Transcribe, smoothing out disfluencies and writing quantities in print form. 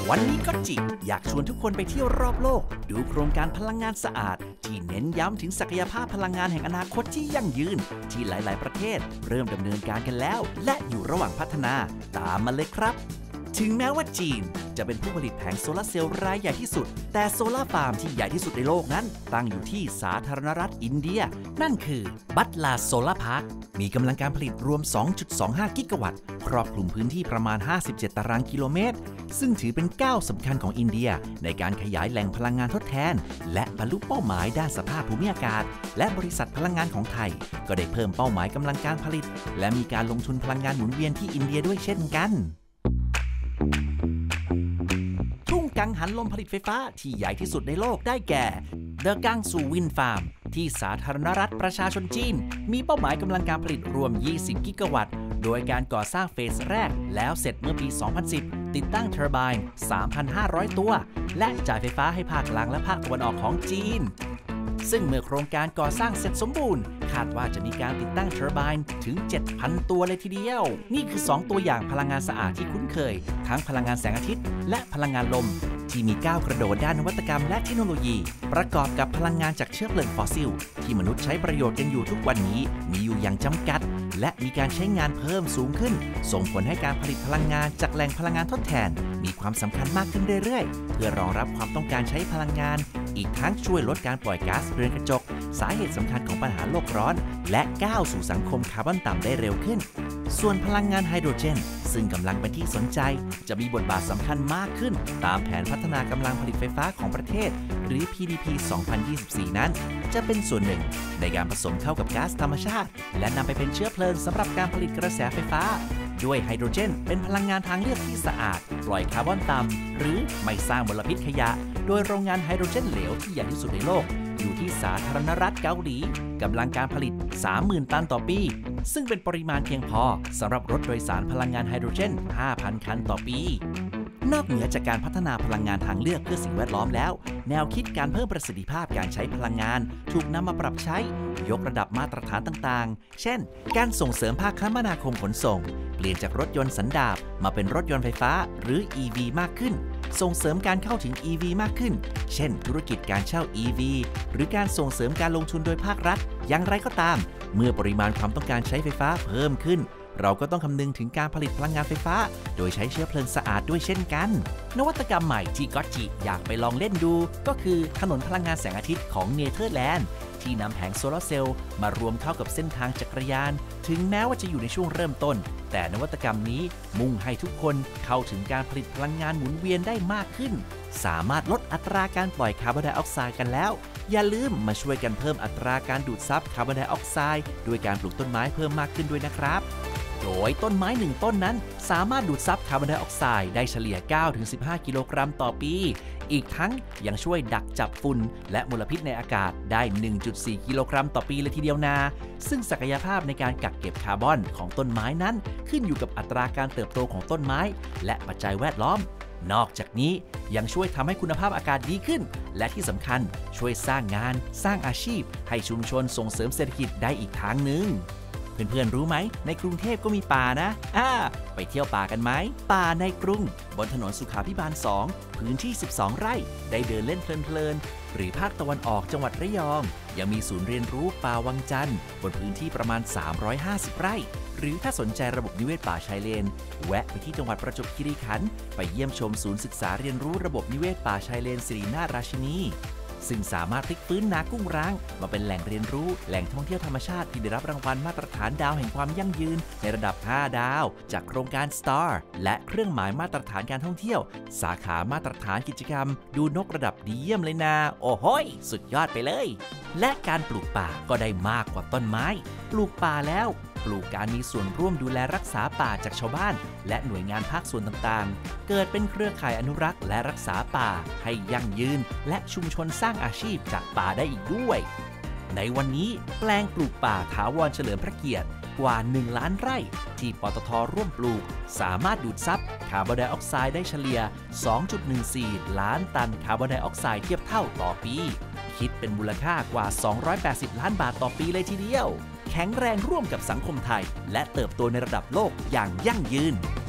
วันนี้ก็จิอยากชวนทุกคนไปเที่ยวรอบโลกดูโครงการพลังงานสะอาดที่เน้นย้ำถึงศักยภาพพลังงานแห่งอนาคตที่ยั่งยืนที่หลายๆประเทศเริ่มดำเนินการกันแล้วและอยู่ระหว่างพัฒนาตามมาเลยครับถึงแม้ว่าจีนจะเป็นผู้ผลิตแผงโซลาร์เซลล์รายใหญ่ที่สุดแต่โซลาร์ฟาร์มที่ใหญ่ที่สุดในโลกนั้นตั้งอยู่ที่สาธารณรัฐอินเดียนั่นคือบัตลาโซลาร์พาร์คมีกำลังการผลิตรวม 2.25 กิกะวัตต์ครอบคลุมพื้นที่ประมาณ 57 ตารางกิโลเมตรซึ่งถือเป็นก้าวสำคัญของอินเดียในการขยายแหล่งพลังงานทดแทนและบรรลุเป้าหมายด้านสภาพภูมิอากาศและบริษัทพลังงานของไทยก็ได้เพิ่มเป้าหมายกำลังการผลิตและมีการลงทุนพลังงานหมุนเวียนที่อินเดียด้วยเช่นกันทุ่งกังหันลมผลิตไฟฟ้าที่ใหญ่ที่สุดในโลกได้แก่เดอะกังซูวินฟาร์มที่สาธารณรัฐประชาชนจีนมีเป้าหมายกำลังการผลิตรวม 20 กิกะวัตต์โดยการก่อสร้างเฟสแรกแล้วเสร็จเมื่อปี 2010 ติดตั้งเทอร์ไบน์ 3,500 ตัวและจ่ายไฟฟ้าให้ภาคกลางและภาคตะวันออกของจีนซึ่งเมื่อโครงการก่อสร้างเสร็จสมบูรณ์คาดว่าจะมีการติดตั้งเทอร์ไบน์ถึง 7,000 ตัวเลยทีเดียวนี่คือ 2 ตัวอย่างพลังงานสะอาดที่คุ้นเคยทั้งพลังงานแสงอาทิตย์และพลังงานลมที่มีก้าวกระโดดด้านนวัตกรรมและเทคโนโลยีประกอบกับพลังงานจากเชื้อเพลิงฟอสซิลที่มนุษย์ใช้ประโยชน์กันอยู่ทุกวันนี้มีอยู่อย่างจำกัดและมีการใช้งานเพิ่มสูงขึ้นส่งผลให้การผลิตพลังงานจากแหล่งพลังงานทดแทนมีความสำคัญมากขึ้นเรื่อยๆเพื่อรองรับความต้องการใช้พลังงานอีกทั้งช่วยลดการปล่อยก๊าซเรือนกระจกสาเหตุสำคัญของปัญหาโลกร้อนและก้าวสู่สังคมคาร์บอนต่ำได้เร็วขึ้นส่วนพลังงานไฮโดรเจนซึ่งกำลังเป็นที่สนใจจะมีบทบาทสำคัญมากขึ้นตามแผนพัฒนากำลังผลิตไฟฟ้าของประเทศหรือ PDP 2024 นั้นจะเป็นส่วนหนึ่งในการผสมเข้ากับก๊าซธรรมชาติและนำไปเป็นเชื้อเพลิงสำหรับการผลิตกระแสไฟฟ้าด้วยไฮโดรเจนเป็นพลังงานทางเลือกที่สะอาดปล่อยคาร์บอนต่ำหรือไม่สร้างมลพิษขยะโดยโรงงานไฮโดรเจนเหลวที่ใหญ่ที่สุดในโลกอยู่ที่สาธารณรัฐเกาหลีกำลังการผลิต 30,000 ตันต่อปีซึ่งเป็นปริมาณเพียงพอสำหรับรถโดยสารพลังงานไฮโดรเจน 5,000 คันต่อปีนอกเหนือจากการพัฒนาพลังงานทางเลือกเพื่อสิ่งแวดล้อมแล้วแนวคิดการเพิ่มประสิทธิภาพการใช้พลังงานถูกนำมาปรับใช้ยกระดับมาตรฐานต่างๆเช่นการส่งเสริมภาคคมนาคมขนส่งเปลี่ยนจากรถยนต์สันดาปมาเป็นรถยนต์ไฟฟ้าหรือ EV มากขึ้นส่งเสริมการเข้าถึง EV มากขึ้นเช่นธุรกิจการเช่า EV หรือการส่งเสริมการลงทุนโดยภาครัฐอย่างไรก็ตามเมื่อปริมาณความต้องการใช้ไฟฟ้าเพิ่มขึ้นเราก็ต้องคำนึงถึงการผลิตพลังงานไฟฟ้าโดยใช้เชื้อเพลิงสะอาดด้วยเช่นกันนวัตกรรมใหม่ที่ก็จิอยากไปลองเล่นดูก็คือถนนพลังงานแสงอาทิตย์ของเนเธอร์แลนด์ที่นำแผงโซลาร์เซลล์มารวมเข้ากับเส้นทางจักรยานถึงแม้ว่าจะอยู่ในช่วงเริ่มต้นแต่นวัตกรรมนี้มุ่งให้ทุกคนเข้าถึงการผลิตพลังงานหมุนเวียนได้มากขึ้นสามารถลดอัตราการปล่อยคาร์บอนไดออกไซด์กันแล้วอย่าลืมมาช่วยกันเพิ่มอัตราการดูดซับคาร์บอนไดออกไซด์ด้วยการปลูกต้นไม้เพิ่มมากขึ้นด้วยนะครับโดยต้นไม้1ต้นนั้นสามารถดูดซับคาร์บอนไดออกไซด์ได้เฉลี่ย 9-15 กิโลกรัมต่อปีอีกทั้งยังช่วยดักจับฝุ่นและมลพิษในอากาศได้ 1.4 กิโลกรัมต่อปีเลยทีเดียวนาซึ่งศักยภาพในการกักเก็บคาร์บอนของต้นไม้นั้นขึ้นอยู่กับอัตราการเติบโตของต้นไม้และปัจจัยแวดล้อมนอกจากนี้ยังช่วยทำให้คุณภาพอากาศดีขึ้นและที่สำคัญช่วยสร้างงานสร้างอาชีพให้ชุมชนส่งเสริมเศรษฐกิจได้อีกทางหนึ่งเพื่อนๆรู้ไหมในกรุงเทพก็มีป่านะไปเที่ยวป่ากันไหมป่าในกรุงบนถนนสุขาภิบาล 2พื้นที่ 12 ไร่ได้เดินเล่นเพลินๆหรือภาคตะวันออกจังหวัดระยองยังมีศูนย์เรียนรู้ป่าวังจันทร์บนพื้นที่ประมาณ 350 ไร่หรือถ้าสนใจระบบนิเวศป่าชายเลนแวะไปที่จังหวัดประจวบคีรีขันธ์ไปเยี่ยมชมศูนย์ศึกษาเรียนรู้ระบบนิเวศป่าชายเลนสิรินาถราชินีซึ่งสามารถพลิกฟื้นนากุ้งร้างมาเป็นแหล่งเรียนรู้แหล่งท่องเที่ยวธรรมชาติที่ได้รับรางวัลมาตรฐานดาวแห่งความยั่งยืนในระดับ 5 ดาวจากโครงการ STAR และเครื่องหมายมาตรฐานการท่องเที่ยวสาขามาตรฐานกิจกรรมดูนกระดับดีเยี่ยมเลยนะโอ้โหสุดยอดไปเลยและการปลูกป่าก็ได้มากกว่าต้นไม้ปลูกป่าแล้วปลูกการมีส่วนร่วมดูแลรักษาป่าจากชาวบ้านและหน่วยงานภาคส่วนต่างๆเกิดเป็นเครือข่ายอนุรักษ์และรักษาป่าให้ยั่งยืนและชุมชนสร้างอาชีพจากป่าได้อีกด้วยในวันนี้แปลงปลูกป่าถาวรเฉลิมพระเกียรติกว่า 1 ล้านไร่ที่ปตท.ร่วมปลูกสามารถดูดซับคาร์บอนไดออกไซด์ได้เฉลี่ย 2.14 ล้านตันคาร์บอนไดออกไซด์เทียบเท่าต่อปีคิดเป็นมูลค่ากว่า280 ล้านบาทต่อปีเลยทีเดียวแข็งแรงร่วมกับสังคมไทยและเติบโตในระดับโลกอย่างยั่งยืน